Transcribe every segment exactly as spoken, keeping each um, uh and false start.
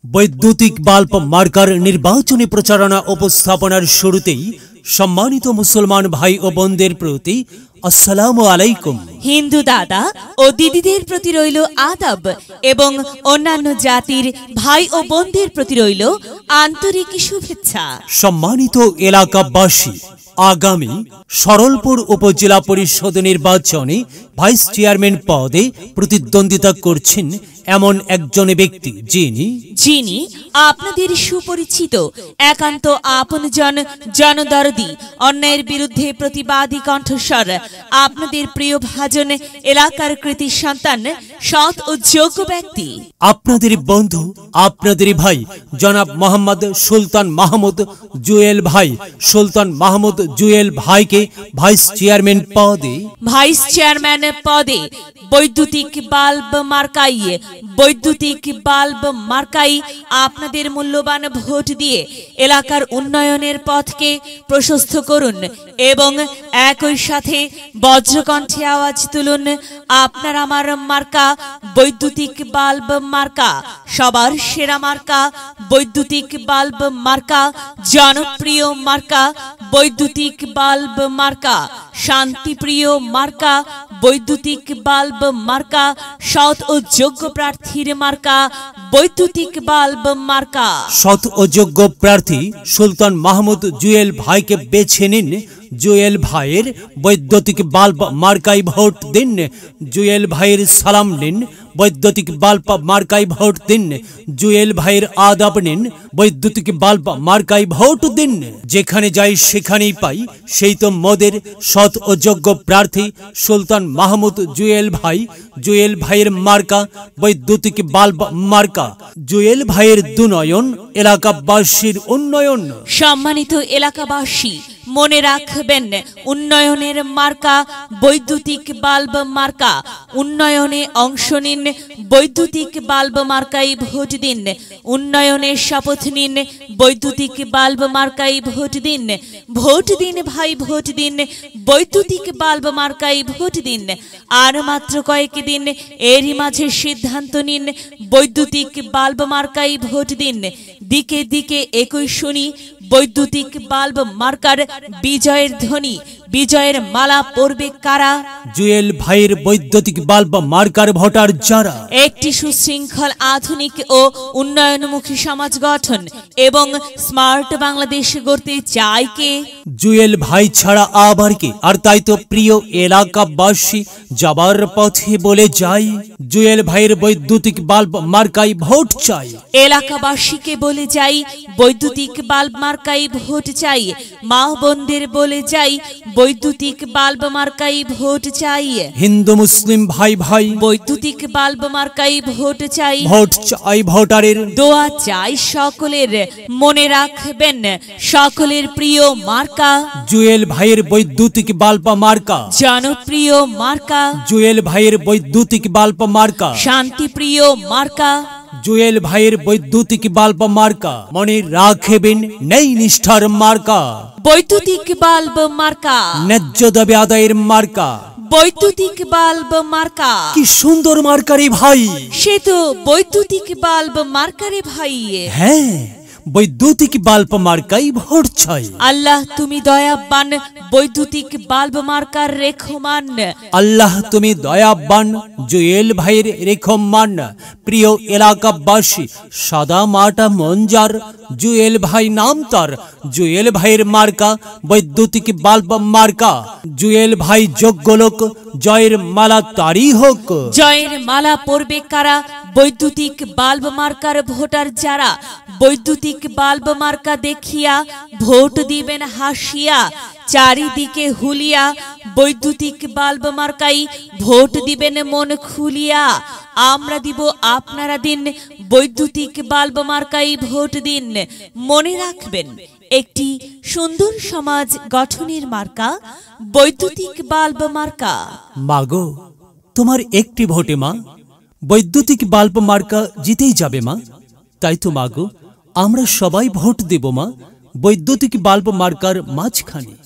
বৈদ্যুতিক bulb marker নির্বাচনী প্রচারণা উপস্থাপনার শুরুতেই সম্মানিত মুসলমান ভাই ও বোনদের প্রতি আসসালামু আলাইকুম। হিন্দু দাদা ও দিদিদের প্রতি রইল আদাব এবং অন্যান্য জাতির ভাই ও বোনদের প্রতি রইল আন্তরিক শুভেচ্ছা। সম্মানিত এলাকাবাসী, আগামী সরলপুর উপজেলা পরিষদ নির্বাচনে ভাইস চেয়ারম্যান পদে প্রতিদ্বন্দ্বিতা করছেন এমন একজন ব্যক্তি যিনি যিনি আপনাদের সুপরিচিত, একান্ত আপনজন, জনদরদি, অন্যায়ের বিরুদ্ধে প্রতিবাদী কণ্ঠস্বর, আপনাদের প্রিয় ভাজন, এলাকার কৃতি সন্তান, সৎ ও যোগ্য ব্যক্তি, আপনাদের বন্ধু, আপনাদের ভাই জনাব মোহাম্মদ সুলতান মাহমুদ জুয়েল ভাই। সুলতান মাহমুদ জুয়েল ভাইকে ভাইস চেয়ারম্যান পদে ভাইস চেয়ারম্যান পদে বৈদ্যুতিক বাল্ব মার্কাই বৈদ্যুতিক বাল্ব মার্কাই আপনাদের মূল্যবান ভোট দিয়ে এলাকার উন্নয়নের পথকে প্রশস্ত করুন এবং একই সাথে বজ্রকণ্ঠে আওয়াজ তুলুন, আপনার আমার মার্কা বৈদ্যুতিক বাল্ব মার্কা, সবার সেরা মার্কা বৈদ্যুতিক বাল্ব মার্কা, জনপ্রিয় মার্কা বৈদ্যুতিক বাল্ব মার্কা, শান্তিপ্রিয় মার্কা বৈদ্যুতিক বাল্ব মার্কা, সৎ ও যোগ্য প্রার্থীর মার্কা বৈদ্যুতিক বাল্ব মার্কা। সৎ ও যোগ্য প্রার্থী সুলতান মাহমুদ জুয়েল ভাইকে বেছে নিন। জুয়েল ভাইয়ের বৈদ্যুতিক বাল্ব মার্কাই ভোট দিন। জুয়েল ভাইয়ের সালাম নিন, বৈদ্যুতিক বাল্ব মার্কাই ভোট দিন। জুয়েল ভাইয়ের আদাব নিন, বৈদ্যুতিক বাল্ব মার্কাই ভোট দিন। যেখানে যাই সেখানেই পাই, সেই তো মোদের সৎ ও যোগ্য প্রার্থী সুলতান মাহমুদ জুয়েল ভাই। জুয়েল ভাইয়ের মার্কা বৈদ্যুতিক বাল্ব মার্কা। জুয়েল ভাইয়ের দুনয়ন, এলাকাবাসীর উন্নয়ন। সম্মানিত এলাকাবাসী, মনে রাখবেন, উন্নয়নের মার্কা বৈদ্যুতিক বাল্ব মার্কা। উন্নয়নে অংশ নিন, বৈদ্যুতিক বাল্ব মার্কাই ভোট দিন। উন্নয়নের শপথ নিন, বৈদ্যুতিক বাল্ব মার্কাই ভোট দিন। ভোট দিন ভাই, ভোট দিন, বৈদ্যুতিক বাল্ব মার্কাই ভোট দিন। আর মাত্র কয়েক দিন, এরই মাঝে সিদ্ধান্ত নিন, বৈদ্যুতিক বাল্ব মার্কাই ভোট দিন। দিকে দিকে একই শুনি, বৈদ্যুতিক বাল্ব মার্কার বিজয়ের ধ্বনি। বিজয়ের মালা পরবে কারা? জুয়েল ভাইয়ের বৈদ্যুতিক বাল্ব মার্কার ভোটার যারা। একটি সুশৃঙ্খল, আধুনিক ও উন্নয়নমুখী সমাজ গঠন এবং স্মার্ট বাংলাদেশ গড়তে চায় কে? জুয়েল ভাই ছাড়া আবার কে? আর তাই তো প্রিয় এলাকাবাসী, যাবার পথে বলে যাই, জুয়েল ভাইয়ের বৈদ্যুতিক বাল্ব মার্কাই ভোট চাই। এলাকাবাসীকে বলে যাই, বৈদ্যুতিক বাল্ব মার্কাই ভোট চাই। মা বোনদের বলে যাই, বৈদ্যুতিক বাল্ব মার্কাই ভোট চাই। হিন্দু মুসলিম ভাই ভাই, বৈদ্যুতিক বাল্ব মার্কাই ভোট চাই। ভোট চাই ভোটারের, দোয়া চাই সকলের। মনে রাখবেন, সকলের প্রিয় মার্কা জুয়েল ভাইয়ের বৈদ্যুতিক বাল্ব মার্কা। জনপ্রিয় মার্কা জুয়েল ভাইয়ের বৈদ্যুতিক বাল্ব মার্কা। শান্তিপ্রিয় মার্কা জুয়েল ভাইয়ের বৈদ্যুতিক বাল্ব মার্কা। মনে রাখবেন, নেই নিষ্ঠার মার্কা বৈদ্যুতিক বাল্ব মার্কা। ন্যায্য দাবি আদায়ের মার্কা বৈদ্যুতিক বাল্ব মার্কা। কি সুন্দর মার্কারে ভাই! সে তো বৈদ্যুতিক বাল্ব মার্কারে ভাই। হ্যাঁ, বৈদ্যুতিক বাল্ব মার্কাই ভোট চাই। আল্লাহ তুমি দয়াবান, বৈদ্যুতিক বাল্ব মার্কার রেখমান। আল্লাহ তুমি দয়াবান, জুয়েল ভাইয়ের রেখমান। প্রিয় এলাকাবাসী, সাদা মাটা মঞ্জার, জুয়েল ভাই নাম তার। জুয়েল ভাইয়ের মার্কা বৈদ্যুতিক বাল্ব মার্কা। জুয়েল ভাই যোগ্য লোক, জয়ের মালা তারই হোক। জয়ের মালা পরবে কারা? বৈদ্যুতিক বাল্ব মার্কার ভোটার যারা। বৈদ্যুতিক বাল্ব মার্কা দেখিয়া ভোট দিবেন হাসিয়া, চারিদিকে হুলিয়া। বৈদ্যুতিক বাল্ব মার্কাই ভোট দিবেন মন খুলিয়া। আমরা দিব, আপনারা দিন, বৈদ্যুতিক বাল্ব মার্কাই ভোট দিন। মনে রাখবেন, একটি সুন্দর সমাজ গঠনের মার্কা বৈদ্যুতিক বাল্ব মার্কা। মাগো, তোমার একটি ভোটে মা বৈদ্যুতিক বাল্ব মার্কা জিতেই যাবে মা। তাই তো মাগো, আমরা সবাই ভোট দেব মা বৈদ্যুতিক বাল্ব মার্কার মাঝখানে।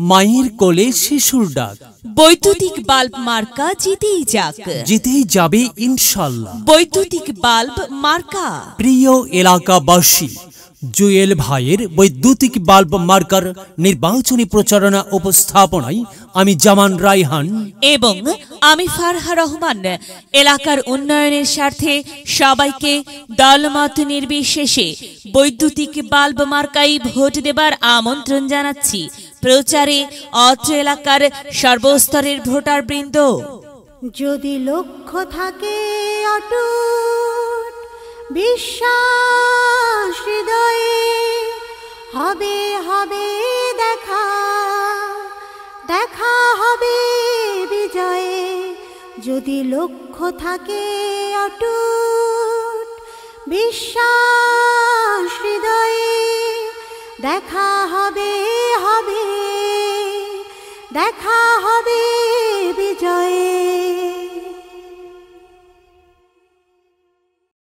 মায়ের কোলে শিশুর ডাক। বৈদ্যুতিক বাল্ব মার্কা জিতেই যাক, জিতেই যাবে ইনশাল্লাহ। বৈদ্যুতিক বাল্ব মার্কা। প্রিয় এলাকাবাসী, জুয়েল ভাইয়ের বৈদ্যুতিক বাল্ব মার্কার নির্বাচনী প্রচারণা উপস্থাপনায় আমি জামান রায়হান এবং আমি ফারহা রহমান এলাকার উন্নয়নের স্বার্থে সবাইকে দলমত নির্বিশেষে বৈদ্যুতিক বাল্ব মার্কাই ভোট দেবার আমন্ত্রণ জানাচ্ছি। প্রচারে অত্র এলাকার সর্বস্তরের ভোটার বৃন্দ। যদি লক্ষ্য থাকে অটুট বিশ্বাস হৃদয়ে, হবে হবে দেখা, দেখা হবে বিজয়ে। যদি লক্ষ্য থাকে অটুট বিশ্বাস হৃদয়ে, দেখা হবে হবে, দেখা হবে বিজয়ে।